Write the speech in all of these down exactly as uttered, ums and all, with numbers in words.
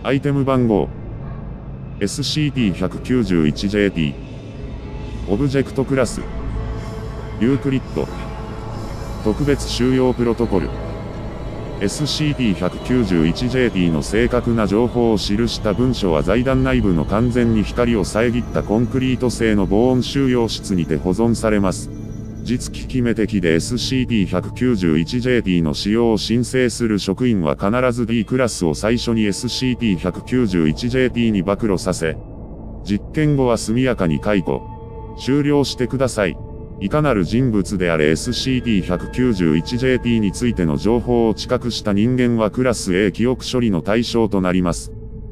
アイテム番号 エスシーティーひゃくきゅうじゅういちジェーティー オブジェクトクラスユークリッド特別収容プロトコル エスシーティーひゃくきゅうじゅういちジェーティー の正確な情報を記した文書は財団内部の完全に光を遮ったコンクリート製の防音収容室にて保存されます。実機器目的で エスシーティーひゃくきゅうじゅういちジェーティー の使用を申請する職員は必ず D クラスを最初に エスシーティーひゃくきゅうじゅういちジェーティー に暴露させ、実験後は速やかに解雇、終了してください。いかなる人物であれ エスシーティーひゃくきゅうじゅういちジェーティー についての情報を知覚した人間はクラス A 記憶処理の対象となります。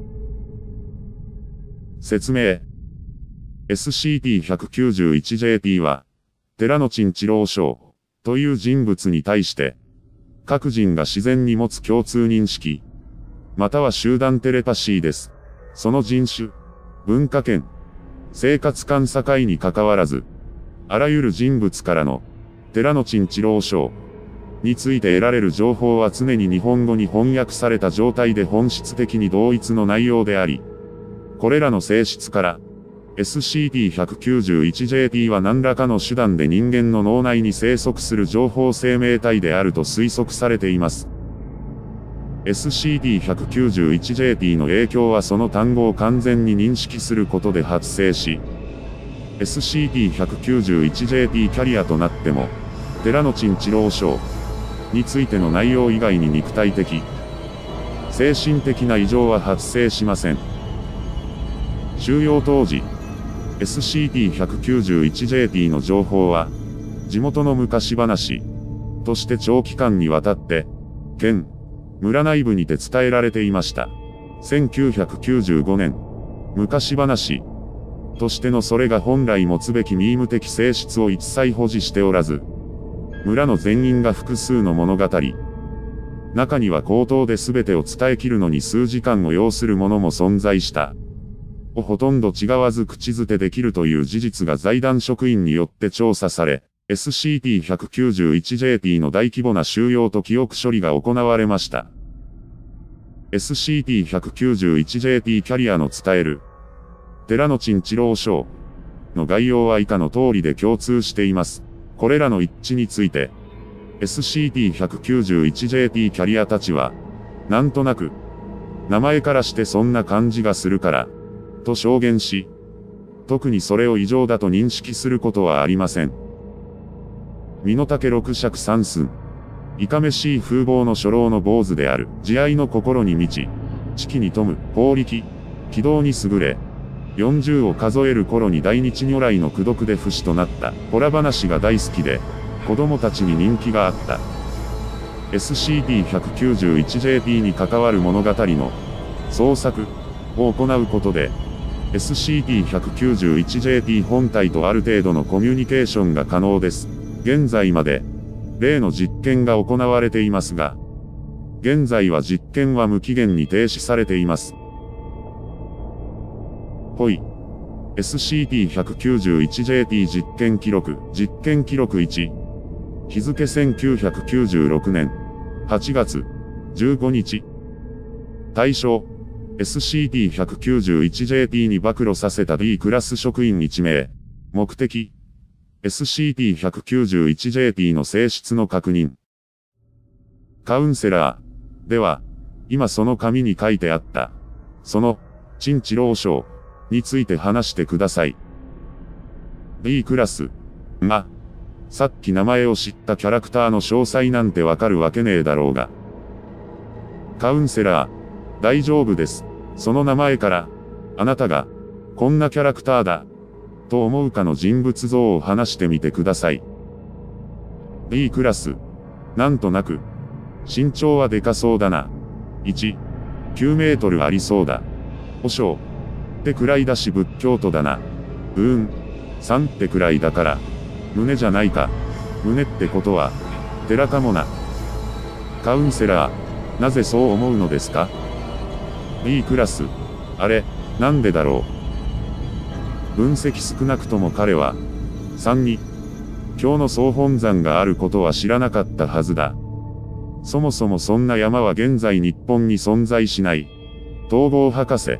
説明 エスシーティーひゃくきゅうじゅういちジェーティー は、寺野陳一郎将という人物に対して、各人が自然に持つ共通認識、または集団テレパシーです。その人種、文化圏、生活間境に関わらず、あらゆる人物からの、寺野陳一郎将について得られる情報は常に日本語に翻訳された状態で本質的に同一の内容であり、これらの性質から、エスシーティーひゃくきゅうじゅういちジェーティー は何らかの手段で人間の脳内に生息する情報生命体であると推測されています。エスシーティーひゃくきゅうじゅういちジェーティー の影響はその単語を完全に認識することで発生し、エスシーティーひゃくきゅうじゅういちジェーティー キャリアとなっても、寺野陳一郎将についての内容以外に肉体的、精神的な異常は発生しません。収容当時、エスシーティーひゃくきゅうじゅういちジェーティー の情報は、地元の昔話として長期間にわたって、県、村内部にて伝えられていました。せんきゅうひゃくきゅうじゅうごねん、昔話としてのそれが本来持つべきミーム的性質を一切保持しておらず、村の全員が複数の物語、中には口頭で全てを伝え切るのに数時間を要するものも存在した。をほとんど違わず口づてできるという事実が財団職員によって調査され、エスシーティーひゃくきゅうじゅういちジェーティー の大規模な収容と記憶処理が行われました。エスシーティーひゃくきゅうじゅういちジェーティー キャリアの伝える、寺野陳一郎将の概要は以下の通りで共通しています。これらの一致について、エスシーティーひゃくきゅうじゅういちジェーティー キャリアたちは、なんとなく、名前からしてそんな感じがするから、と証言し、特にそれを異常だと認識することはありません。身の丈六尺三寸。いかめしい風貌の初老の坊主である。慈愛の心に満ち、知気に富む、法力、軌道に優れ、よんじゅうを数える頃に大日如来の功徳で不死となった。ホラ話が大好きで、子供たちに人気があった。エスシーティーひゃくきゅうじゅういちジェーティー に関わる物語の創作を行うことで、エスシーティーひゃくきゅうじゅういちジェーティー 本体とある程度のコミュニケーションが可能です。現在まで、例の実験が行われていますが、現在は実験は無期限に停止されています。ほい。エスシーティーひゃくきゅうじゅういちジェーティー 実験記録、実験記録いち。日付せんきゅうひゃくきゅうじゅうろくねん、はちがつ、じゅうごにち。対象、エスシーティーひゃくきゅうじゅういちジェーティー に暴露させた D クラス職員いちめい。目的、エスシーティーひゃくきゅうじゅういちジェーティー の性質の確認。カウンセラー。では、今その紙に書いてあった。その、陳一郎将について話してください。D クラス。が、さっき名前を知ったキャラクターの詳細なんてわかるわけねえだろうが。カウンセラー。大丈夫です。その名前から、あなたが、こんなキャラクターだ、と思うかの人物像を話してみてください。D クラス。なんとなく。身長はでかそうだな。いち、きゅうメートルありそうだ。和尚。ってくらいだし仏教徒だな。うーん。さんってくらいだから。胸じゃないか。胸ってことは、寺かもな。カウンセラー。なぜそう思うのですか？ B クラス。あれ、なんでだろう。分析少なくとも彼は、さんに、今日の総本山があることは知らなかったはずだ。そもそもそんな山は現在日本に存在しない。 統合博士。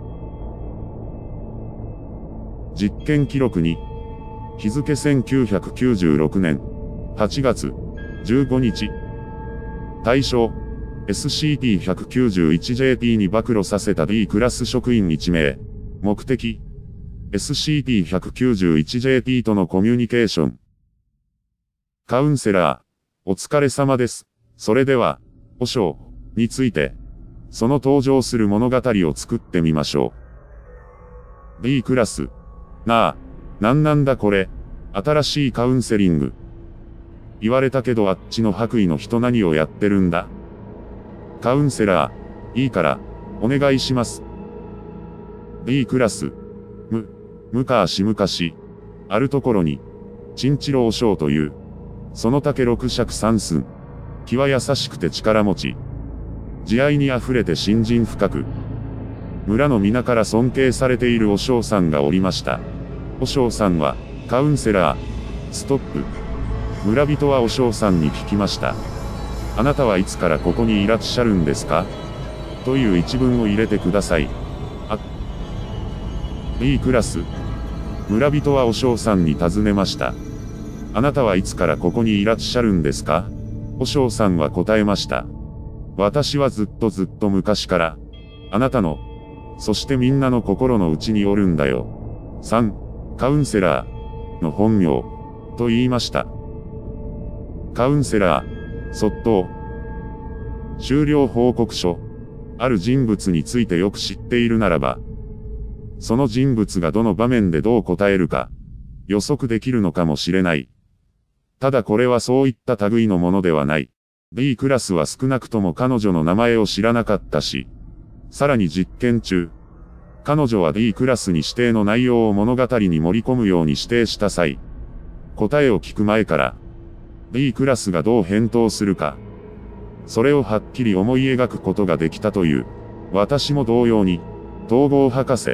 実験記録に、日付せんきゅうひゃくきゅうじゅうろくねんはちがつじゅうごにち。対象、エスシーティーひゃくきゅうじゅういちジェーピー に暴露させた D クラス職員いちめい。目的、エスシーティーひゃくきゅうじゅういちジェーピー とのコミュニケーション。カウンセラー、お疲れ様です。それでは、和尚について、その登場する物語を作ってみましょう。B クラス。なあ、なんなんだこれ。新しいカウンセリング。言われたけどあっちの白衣の人何をやってるんだ。カウンセラー、いいから、お願いします。B クラス。む、むかしむかし。あるところに、チンチロ和尚という、その竹六尺三寸。気は優しくて力持ち。慈愛に溢れて信心深く。村の皆から尊敬されている和尚さんがおりました。和尚さんは、カウンセラー、ストップ。村人は和尚さんに聞きました。あなたはいつからここにいらっしゃるんですか？という一文を入れてください。あ、B クラス。村人は和尚さんに尋ねました。あなたはいつからここにいらっしゃるんですか？和尚さんは答えました。私はずっとずっと昔から、あなたの、そしてみんなの心の内におるんだよ。さん、カウンセラーの本名、と言いました。カウンセラー、卒倒。終了報告書。ある人物についてよく知っているならば、その人物がどの場面でどう答えるか、予測できるのかもしれない。ただこれはそういった類のものではない。B クラスは少なくとも彼女の名前を知らなかったし、さらに実験中、彼女は D クラスに指定の内容を物語に盛り込むように指定した際、答えを聞く前から、B クラスがどう返答するか、それをはっきり思い描くことができたという、私も同様に、統合博士。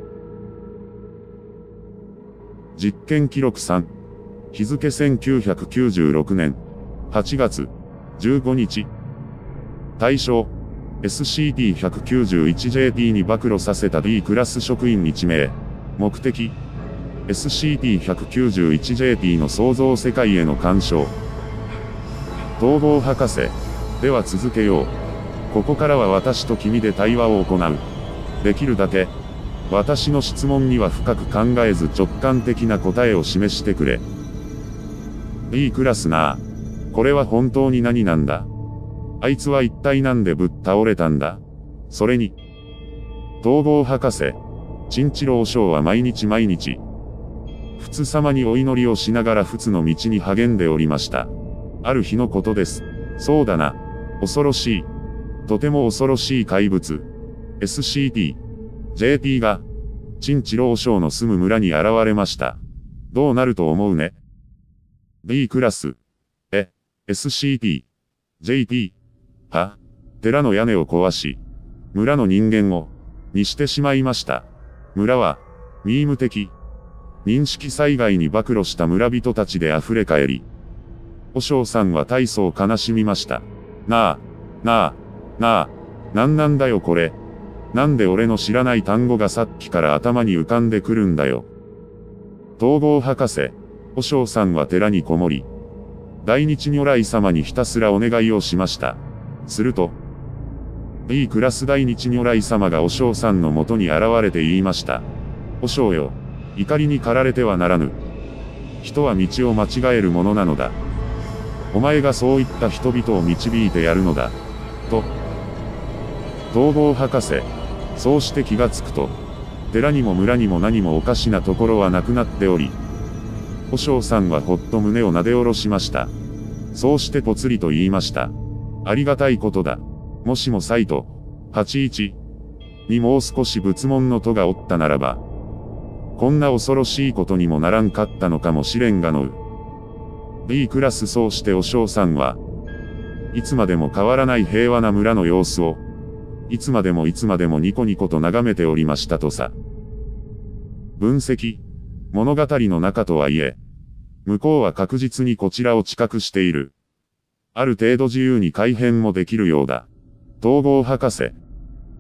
実験記録さん、日付せんきゅうひゃくきゅうじゅうろくねんはちがつじゅうごにち。対象、エスシーティーひゃくきゅうじゅういちジェーピー に暴露させた D クラス職員いちめい。目的、エスシーティーひゃくきゅうじゅういちジェーピー の創造世界への干渉。統合博士。では続けよう。ここからは私と君で対話を行う。できるだけ、私の質問には深く考えず直感的な答えを示してくれ。B クラスなあ。これは本当に何なんだ？あいつは一体なんでぶっ倒れたんだ？それに、統合博士、チンチロ和尚は毎日毎日、仏様にお祈りをしながら仏の道に励んでおりました。ある日のことです。そうだな。恐ろしい。とても恐ろしい怪物。エスシーティー、ジェーピー が、チンチロ和尚の住む村に現れました。どうなると思うね。B クラス。え、エスシーティー、ジェーピー、は、寺の屋根を壊し、村の人間を、にしてしまいました。村は、ミーム的、認識災害に暴露した村人たちで溢れ返り、和尚さんは大層悲しみました。なあ、なあ、なあ、なんなんだよこれ。なんで俺の知らない単語がさっきから頭に浮かんでくるんだよ。統合博士、和尚さんは寺にこもり、大日如来様にひたすらお願いをしました。すると、B クラス大日如来様が和尚さんのもとに現れて言いました。和尚よ、怒りに駆られてはならぬ。人は道を間違えるものなのだ。お前がそういった人々を導いてやるのだ。と。統合博士。そうして気がつくと、寺にも村にも何もおかしなところはなくなっており、和尚さんはほっと胸をなで下ろしました。そうしてぽつりと言いました。ありがたいことだ。もしもサイト、はちじゅういちにもう少し仏門の戸がおったならば、こんな恐ろしいことにもならんかったのかもしれんがのう。B クラスそうして和尚さんは、いつまでも変わらない平和な村の様子を、いつまでもいつまでもニコニコと眺めておりましたとさ。分析。物語の中とはいえ、向こうは確実にこちらを知覚している。ある程度自由に改変もできるようだ。統合博士。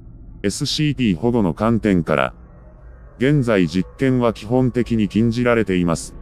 エスシーティー 保護の観点から、現在実験は基本的に禁じられています。